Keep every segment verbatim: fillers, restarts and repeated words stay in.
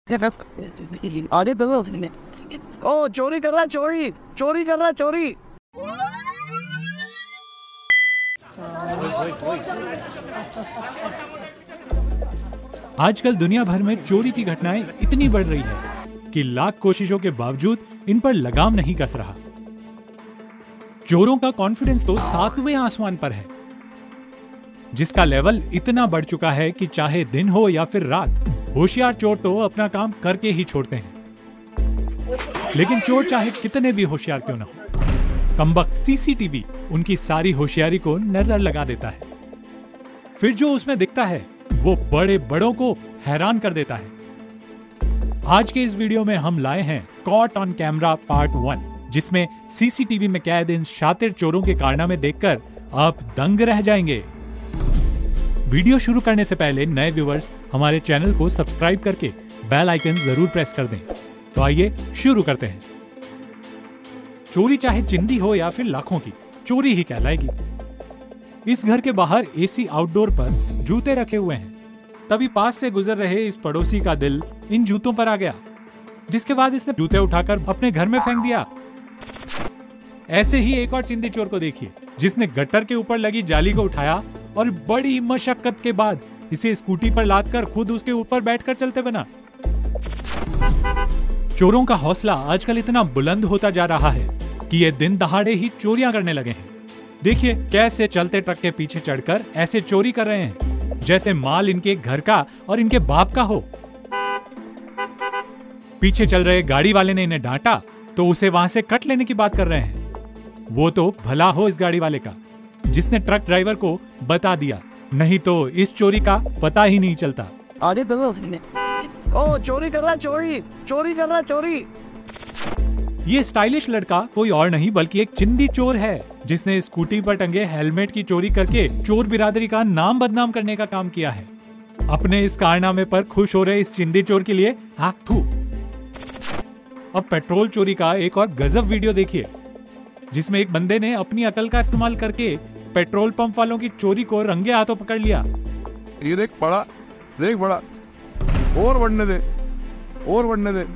अरे ओ चोरी कर रहा, चोरी चोरी कर रहा, चोरी। आजकल दुनिया भर में चोरी की घटनाएं इतनी बढ़ रही है कि लाख कोशिशों के बावजूद इन पर लगाम नहीं कस रहा। चोरों का कॉन्फिडेंस तो सातवें आसमान पर है, जिसका लेवल इतना बढ़ चुका है कि चाहे दिन हो या फिर रात, होशियार चोर तो अपना काम करके ही छोड़ते हैं। लेकिन चोर चाहे कितने भी होशियार क्यों ना हो, कमबख्त सीसीटीवी उनकी सारी होशियारी को नजर लगा देता है। फिर जो उसमें दिखता है वो बड़े बड़ों को हैरान कर देता है। आज के इस वीडियो में हम लाए हैं caught on camera part one, जिसमें सीसीटीवी में कैद इन शातिर चोरों के कारनामे देखकर आप दंग रह जाएंगे। वीडियो शुरू करने से पहले नए व्यूअर्स हमारे चैनल को सब्सक्राइब करके बेल आइकन जरूर प्रेस कर दें। तो आइए शुरू करते हैं। चोरी चाहे चिंदी हो या फिर लाखों की, चोरी ही कहलाएगी। इस घर के बाहर एसी आउटडोर पर जूते रखे हुए हैं। तभी पास से गुजर रहे इस पड़ोसी का दिल इन जूतों पर आ गया, जिसके बाद इसने जूते उठाकर अपने घर में फेंक दिया। ऐसे ही एक और चिंदी चोर को देखिए, जिसने गटर के ऊपर लगी जाली को उठाया और बड़ी मशक्कत के बाद इसे स्कूटी पर लादकर खुद उसके ऊपर बैठकर चलते बना। चोरों का हौसला आजकल इतना बुलंद होता जा रहा है कि ये दिन दहाड़े ही चोरियां करने लगे हैं। देखिए कैसे चलते ट्रक के पीछे चढ़कर ऐसे चोरी कर रहे हैं जैसे माल इनके घर का और इनके बाप का हो। पीछे चल रहे गाड़ी वाले ने इन्हें डांटा तो उसे वहां से कट लेने की बात कर रहे हैं। वो तो भला हो इस गाड़ी वाले का, जिसने ट्रक ड्राइवर को बता दिया, नहीं तो इस चोरी का पता ही नहीं चलता। अरे ओ चोरी कर रहा, चोरी चोरी कर रहा, चोरी। ये स्टाइलिश लड़का कोई और नहीं बल्कि एक चिंदी चोर है, जिसने स्कूटी पर टंगे हेलमेट की चोरी करके चोर बिरादरी का नाम बदनाम करने का काम किया है। अपने इस कारनामे पर खुश हो रहे इस चिंदी चोर के लिए आग थू। अब पेट्रोल चोरी का एक और गजब वीडियो देखिए, जिसमें एक बंदे ने अपनी अकल का इस्तेमाल करके पेट्रोल पंप वालों की चोरी को रंगे हाथों पकड़ लिया। ये देख बड़ा, देख बड़ा, और बढ़ने दे, और बढ़ने दे।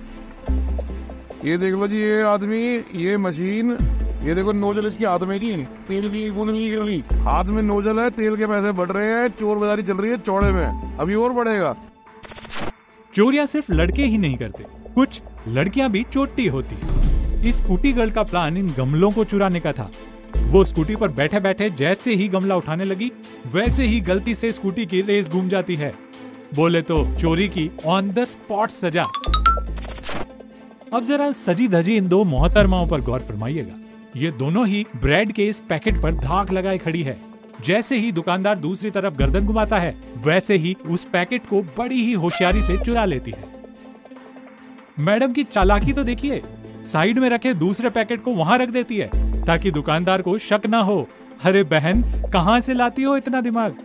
ये देख लो जी, ये आदमी, ये मशीन, ये देखो नोजल इसके हाथ में नहीं, तेल की बूंद नहीं गिर रही, हाथ में नोजल है, तेल के पैसे बढ़ रहे हैं, चोर बाजारी चल रही है चौड़े में, अभी और बढ़ेगा। चोरियां सिर्फ लड़के ही नहीं करते, कुछ लड़कियां भी चोटी होती। इस स्कूटी गर्ल का प्लान इन गमलों को चुराने का था। वो स्कूटी पर बैठे बैठे जैसे ही गमला उठाने लगी, वैसे ही गलती से स्कूटी की रेस घूम जाती है। बोले तो चोरी की ऑन द स्पॉट सजा। अब जरा सजी धजी इन दो मोहतरमाओं पर गौर फरमाइएगा। ये दोनों ही ब्रेड के इस पैकेट पर धाक लगाए खड़ी है। जैसे ही दुकानदार दूसरी तरफ गर्दन घुमाता है, वैसे ही उस पैकेट को बड़ी ही होशियारी से चुरा लेती है। मैडम की चालाकी तो देखिए, साइड में रखे दूसरे पैकेट को वहां रख देती है ताकि दुकानदार को शक ना हो। अरे बहन, कहां से लाती हो इतना दिमाग?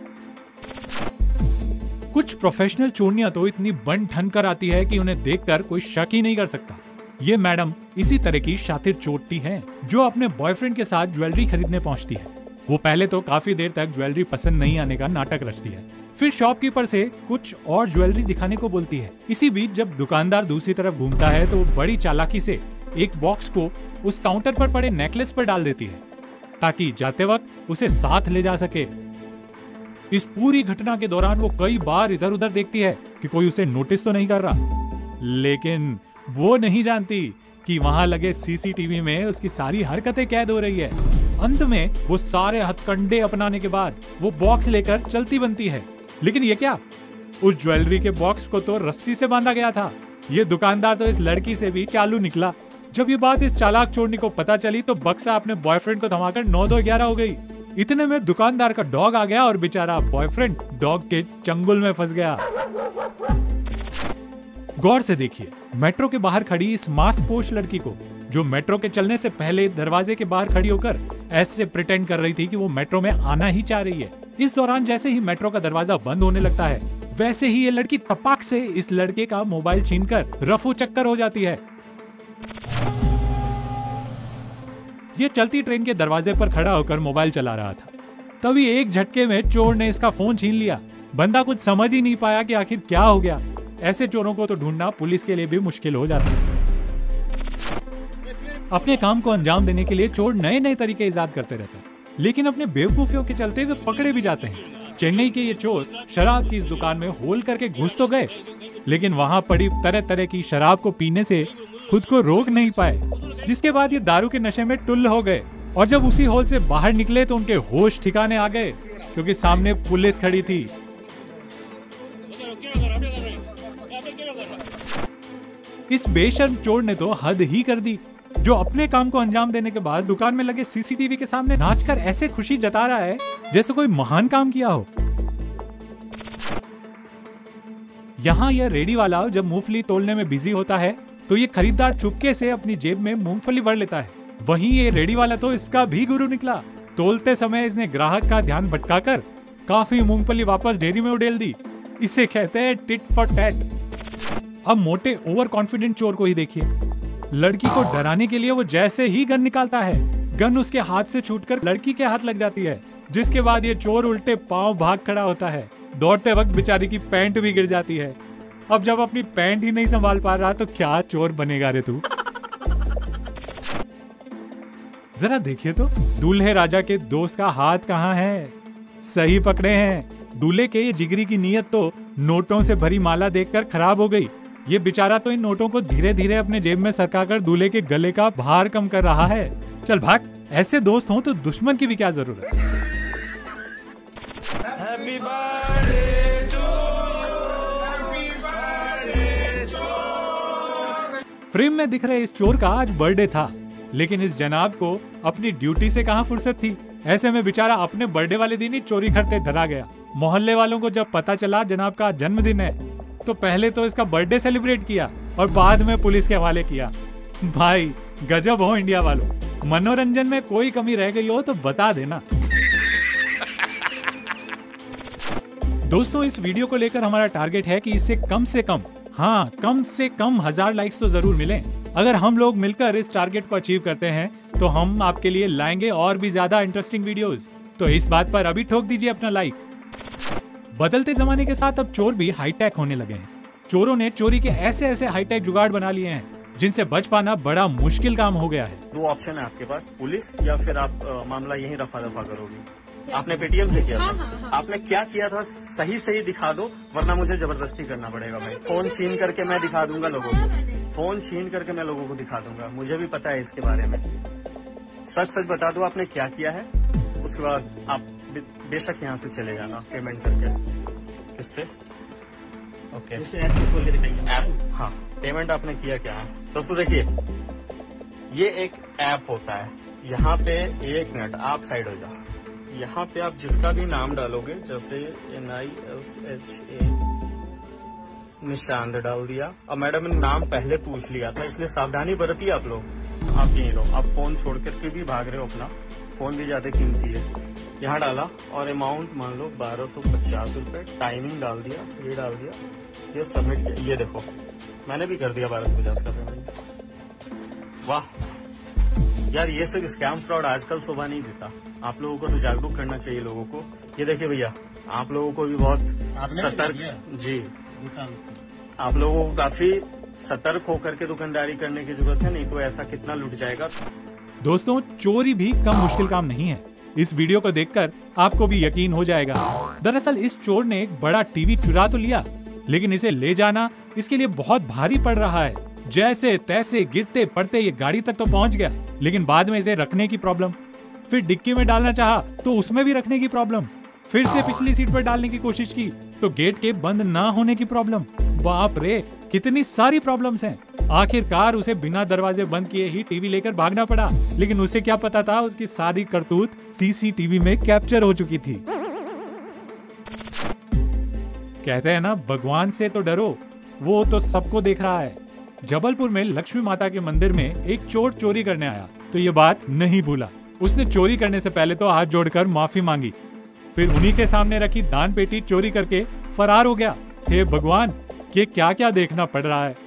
कुछ प्रोफेशनल चोरनियां तो इतनी बन ठन कर आती है कि उन्हें देखकर कोई शक ही नहीं कर सकता। ये मैडम इसी तरह की शातिर चोटी हैं, जो अपने बॉयफ्रेंड के साथ ज्वेलरी खरीदने पहुंचती है। वो पहले तो काफी देर तक ज्वेलरी पसंद नहीं आने का नाटक रचती है, फिर शॉपकीपर से कुछ और ज्वेलरी दिखाने को बोलती है। इसी बीच जब दुकानदार दूसरी तरफ घूमता है तो बड़ी चालाकी से एक बॉक्स को उस काउंटर पर पड़े नेकलेस पर डाल देती है, ताकि जाते वक्त उसे साथ ले जा सके। इस पूरी घटना के दौरान वो कई बार इधर उधर देखती है कि कोई उसे नोटिस तो नहीं कर रहा, लेकिन वो नहीं जानती कि वहां लगे सीसीटीवी में उसकी सारी हरकतें कैद हो रही है। अंत में वो सारे हथकंडे अपनाने के बाद वो बॉक्स लेकर चलती बनती है। लेकिन ये क्या, उस ज्वेलरी के बॉक्स को तो रस्सी से बांधा गया था। ये दुकानदार तो इस लड़की से भी चालू निकला। जब ये बात इस चालाक चोरनी को पता चली तो बक्सा अपने बॉयफ्रेंड को थमाकर नौ दो ग्यारह हो गई। इतने में दुकानदार का डॉग आ गया और बेचारा बॉयफ्रेंड डॉग के चंगुल में फंस गया। गौर से देखिए मेट्रो के बाहर खड़ी इस मास्कपोश लड़की को, जो मेट्रो के चलने से पहले दरवाजे के बाहर खड़ी होकर ऐसे प्रिटेंड कर रही थी कि वो मेट्रो में आना ही चाह रही है। इस दौरान जैसे ही मेट्रो का दरवाजा बंद होने लगता है, वैसे ही ये लड़की तपाक से इस लड़के का मोबाइल छीनकर रफू चक्कर हो जाती है। ये चलती ट्रेन के दरवाजे पर खड़ा होकर मोबाइल चला रहा था। तभी एक झटके में चोर ने इसका फोन छीन लिया। बंदा कुछ समझ ही नहीं पाया कि आखिर क्या हो गया। ऐसे चोरों को तो ढूंढना पुलिस के लिए भी मुश्किल हो जाता है। अपने काम को अंजाम देने के लिए चोर नए नए तरीके इजाद करते रहते हैं, लेकिन अपने बेवकूफियों के चलते वे पकड़े भी जाते हैं। चेन्नई के ये चोर शराब की इस दुकान में होल करके घुस तो गए, लेकिन वहां पड़ी तरह तरह की शराब को पीने से खुद को रोक नहीं पाए, जिसके बाद ये दारू के नशे में टुल्ल हो गए। और जब उसी होल से बाहर निकले तो उनके होश ठिकाने आ गए, क्योंकि सामने पुलिस खड़ी थी। इस बेशर्म चोर ने तो हद ही कर दी, जो अपने काम को अंजाम देने के बाद दुकान में लगे सीसीटीवी के सामने नाचकर ऐसे खुशी जता रहा है जैसे कोई महान काम किया हो। यहाँ यह रेडी वाला जब मूंगफली तोलने में बिजी होता है तो ये खरीदार चुपके से अपनी जेब में मूंगफली भर लेता है। वहीं ये रेडी वाला तो इसका भी गुरु निकला। तोलते समय इसने ग्राहक का ध्यान भटकाकर काफी मूंगफली वापस डेयरी में उड़ेल दी। इसे कहते हैं टिट फॉर टैट। अब मोटे ओवर कॉन्फिडेंट चोर को ही देखिए। लड़की को डराने के लिए वो जैसे ही गन निकालता है, गन उसके हाथ से छूटकर लड़की के हाथ लग जाती है, जिसके बाद ये चोर उल्टे पांव भाग खड़ा होता है। दौड़ते वक्त बेचारी की पैंट भी गिर जाती है। अब जब अपनी पैंट ही नहीं संभाल पा रहा तो क्या चोर बनेगा रे तू। जरा देखिए तो दूल्हे राजा के दोस्त का हाथ कहाँ है। सही पकड़े हैं, दूल्हे के ये जिगरी की नीयत तो नोटों से भरी माला देखकर खराब हो गई। ये बेचारा तो इन नोटों को धीरे धीरे अपने जेब में सरकाकर दूल्हे के गले का भार कम कर रहा है। चल भाग, ऐसे दोस्त हों तो दुश्मन की भी क्या जरूरत। Happy birthday to happy birthday to. Frame में दिख रहे इस चोर का आज बर्थडे था, लेकिन इस जनाब को अपनी ड्यूटी से कहां फुर्सत थी। ऐसे में बेचारा अपने बर्थडे वाले दिन ही चोरी करते धरा गया। मोहल्ले वालों को जब पता चला जनाब का जन्मदिन है तो पहले तो इसका बर्थडे सेलिब्रेट किया और बाद में पुलिस के हवाले किया। भाई गजब हो इंडिया वालों, मनोरंजन में कोई कमी रह गई हो तो बता देना। दोस्तों, इस वीडियो को लेकर हमारा टारगेट है कि इससे कम से कम हाँ कम से कम हजार लाइक्स तो जरूर मिलें। अगर हम लोग मिलकर इस टारगेट को अचीव करते हैं तो हम आपके लिए लाएंगे और भी ज्यादा इंटरेस्टिंग वीडियोस। तो इस बात पर अभी ठोक दीजिए अपना लाइक। बदलते जमाने के साथ अब चोर भी हाईटेक होने लगे हैं। चोरों ने चोरी के ऐसे ऐसे हाईटेक जुगाड़ बना लिए हैं जिनसे बच पाना बड़ा मुश्किल काम हो गया है। दो ऑप्शन है आपके पास, पुलिस या फिर आप आ, मामला यही रफा दफा करोगे। आपने पेटीएम से किया था, हाँ, हाँ, हाँ। आपने क्या किया था सही सही दिखा दो, वरना मुझे जबरदस्ती करना पड़ेगा भाई। फोन छीन करके मैं दिखा दूंगा लोगों को, फोन छीन करके मैं लोगों को दिखा दूंगा। मुझे भी पता है इसके बारे में। सच सच बता दो आपने क्या किया है, उसके बाद आप बेशक यहाँ से चले जाना पेमेंट करके। किससे? ओके, ऐप खोल के दिखाइए। ऐप, हाँ, पेमेंट आपने किया क्या है दोस्तों? देखिए, ये एक ऐप होता है। यहाँ पे एक मिनट आप साइड हो जाओ। यहाँ पे आप जिसका भी नाम डालोगे, जैसे N I S H A Nishant डाल दिया। अब मैडम ने नाम पहले पूछ लिया था, इसलिए सावधानी बरतिए आप लोग। आप यहीं रहो, आप फोन छोड़ करके भी भाग रहे हो अपना, फोन भी ज्यादा कीमती है। यहाँ डाला और अमाउंट मान लो बारह सौ पचास रूपए, टाइमिंग डाल दिया, ये डाल दिया, ये सबमिट किया। ये देखो मैंने भी कर दिया बारह सौ पचास का पेमेंट। वाह यार, ये सब स्कैम फ्रॉड आजकल शोभा नहीं देता। आप लोगों को तो जागरूक करना चाहिए लोगों को। ये देखिए भैया, आप लोगों को भी बहुत सतर्क, जी आप लोगों को काफी सतर्क होकर के दुकानदारी करने की जरूरत है, नहीं तो ऐसा कितना लूट जाएगा। दोस्तों, चोरी भी कम मुश्किल काम नहीं है। इस वीडियो को देखकर आपको भी यकीन हो जाएगा। दरअसल इस चोर ने एक बड़ा टीवी चुरा तो लिया, लेकिन इसे ले जाना इसके लिए बहुत भारी पड़ रहा है। जैसे तैसे गिरते पड़ते ये गाड़ी तक तो पहुंच गया, लेकिन बाद में इसे रखने की प्रॉब्लम, फिर डिक्की में डालना चाहा तो उसमें भी रखने की प्रॉब्लम, फिर से पिछली सीट पर डालने की कोशिश की तो गेट के बंद ना होने की प्रॉब्लम। बाप रे, कितनी सारी प्रॉब्लम्स हैं। आखिरकार उसे बिना दरवाजे बंद किए ही टीवी लेकर भागना पड़ा, लेकिन उसे क्या पता था उसकी सारी करतूत सीसीटीवी में कैप्चर हो चुकी थी। कहते हैं ना, भगवान से तो डरो, वो तो सबको देख रहा है। जबलपुर में लक्ष्मी माता के मंदिर में एक चोर चोरी करने आया तो ये बात नहीं भूला। उसने चोरी करने से पहले तो हाथ जोड़कर माफी मांगी, फिर उन्हीं के सामने रखी दान पेटी चोरी करके फरार हो गया। हे भगवान, ये क्या क्या देखना पड़ रहा है।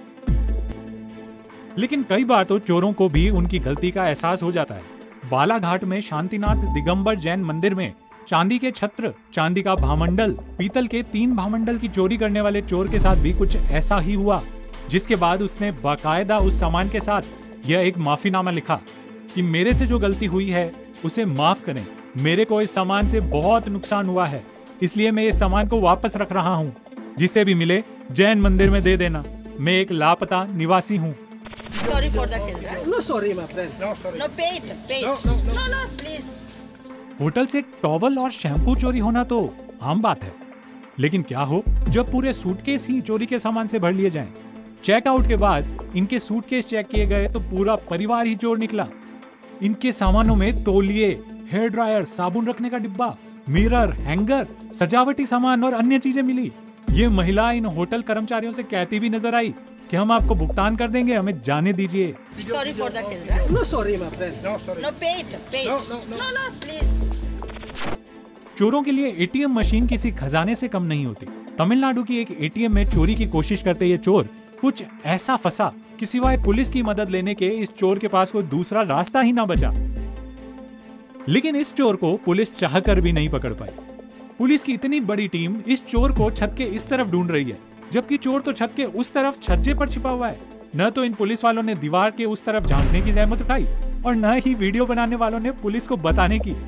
लेकिन कई बार तो चोरों को भी उनकी गलती का एहसास हो जाता है। बालाघाट में शांतिनाथ दिगंबर जैन मंदिर में चांदी के छत्र, चांदी का भामंडल, पीतल के तीन भामंडल की चोरी करने वाले चोर के साथ भी कुछ ऐसा ही हुआ, जिसके बाद उसने बाकायदा उस सामान के साथ यह एक माफीनामा लिखा कि मेरे से जो गलती हुई है उसे माफ करें, मेरे को इस सामान से बहुत नुकसान हुआ है, इसलिए मैं इस सामान को वापस रख रहा हूँ, जिसे भी मिले जैन मंदिर में दे देना, मैं एक लापता निवासी हूँ। Sorry for the children. No sorry, my friend. No, sorry. No, pay it. Pay No, it. no, no. no, no, please. Hotel से टॉवल और शैम्पू चोरी होना तो आम बात है, लेकिन क्या हो जब पूरे सूटकेस ही चोरी के सामान से भर लिए जाएं। चेकआउट के बाद इनके सूटकेस चेक किए गए तो पूरा परिवार ही चोर निकला। इनके सामानों में तौलिए, हेयर ड्रायर, साबुन रखने का डिब्बा, मिरर, हैंगर, सजावटी सामान और अन्य चीजें मिली। ये महिला इन होटल कर्मचारियों से कहती भी नजर आई कि हम आपको भुगतान कर देंगे, हमें जाने दीजिए। Sorry for the children. No sorry, my friend. No, sorry. No, pay it. Pay No, it. no, no. no, no, please. चोरों के लिए एटीएम मशीन किसी खजाने से कम नहीं होती। तमिलनाडु की एक एटीएम में चोरी की कोशिश करते ये चोर कुछ ऐसा फंसा कि सिवाय पुलिस की मदद लेने के इस चोर के पास कोई दूसरा रास्ता ही ना बचा। लेकिन इस चोर को पुलिस चाहकर भी नहीं पकड़ पाई। पुलिस की इतनी बड़ी टीम इस चोर को छत के इस तरफ ढूंढ रही है, जबकि चोर तो छत के उस तरफ छज्जे पर छिपा हुआ है। न तो इन पुलिस वालों ने दीवार के उस तरफ झांकने की जहमत उठाई और न ही वीडियो बनाने वालों ने पुलिस को बताने की।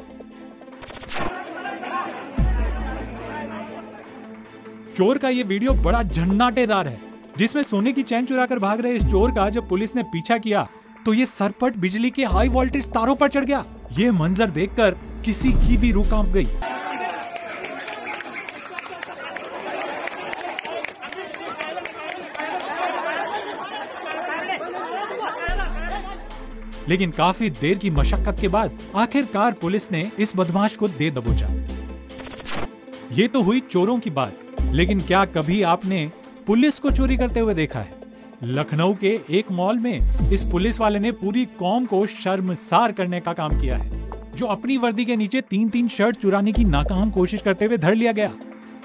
चोर का ये वीडियो बड़ा झन्नाटेदार है, जिसमें सोने की चैन चुराकर भाग रहे इस चोर का जब पुलिस ने पीछा किया तो ये सरपट बिजली के हाई वोल्टेज तारों पर चढ़ गया। ये मंजर देखकर किसी की भी रूह कांप गई। लेकिन काफी देर की मशक्कत के बाद आखिरकार पुलिस ने इस बदमाश को दे दबोचा। ये तो हुई चोरों की बात, लेकिन क्या कभी आपने पुलिस को चोरी करते हुए देखा है? लखनऊ के एक मॉल में इस पुलिस वाले ने पूरी कौम को शर्मसार करने का काम किया है, जो अपनी वर्दी के नीचे तीन तीन शर्ट चुराने की नाकाम कोशिश करते हुए धर लिया गया।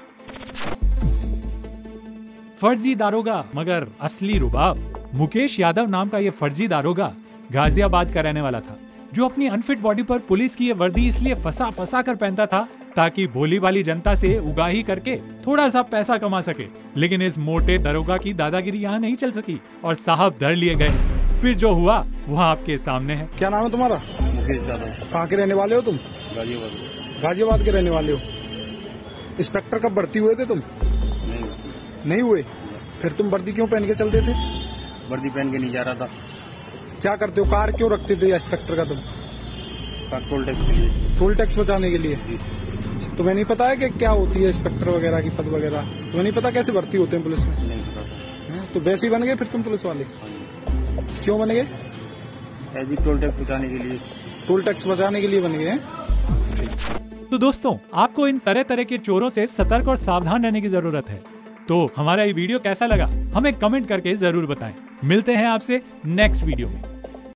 फर्जी दारोगा मगर असली रुबाब। मुकेश यादव नाम का ये फर्जी दारोगा गाजियाबाद का रहने वाला था, जो अपनी अनफिट बॉडी पर पुलिस की ये वर्दी इसलिए फंसा फंसा कर पहनता था ताकि भोली भाली जनता से उगाही करके थोड़ा सा पैसा कमा सके। लेकिन इस मोटे दरोगा की दादागिरी यहाँ नहीं चल सकी और साहब धर लिए गए। फिर जो हुआ वहाँ आपके सामने है। क्या नाम है तुम्हारा? मुकेश यादव। कहाँ के रहने वाले हो तुम? गाजियाबाद। गाजियाबाद के रहने वाले हो। इंस्पेक्टर कब भर्ती हुए थे तुम? नहीं नहीं हुए? फिर तुम वर्दी क्यों पहन के चलते थे? वर्दी पहन के नहीं जा रहा था। क्या करते हो? कार क्यों रखते थे इंस्पेक्टर का तुम? टोल टैक्स के लिए। टोल टैक्स बचाने के लिए? तुम्हें नहीं पता है कि क्या होती है इंस्पेक्टर वगैरह की पद वगैरह? तुम्हें नहीं पता कैसे भर्ती होते हैं पुलिस में? नहीं पता। तो वैसे ही बन गए फिर तुम पुलिस वाले? क्यों बन गए? ऐसी टोल टैक्स बचाने के लिए। टोल टैक्स बचाने के लिए बन गए हैं? तो दोस्तों, आपको इन तरह तरह के चोरों से सतर्क और सावधान रहने की जरूरत है। तो हमारा ये वीडियो कैसा लगा हमें कमेंट करके जरूर बताएं। मिलते हैं आपसे नेक्स्ट वीडियो में।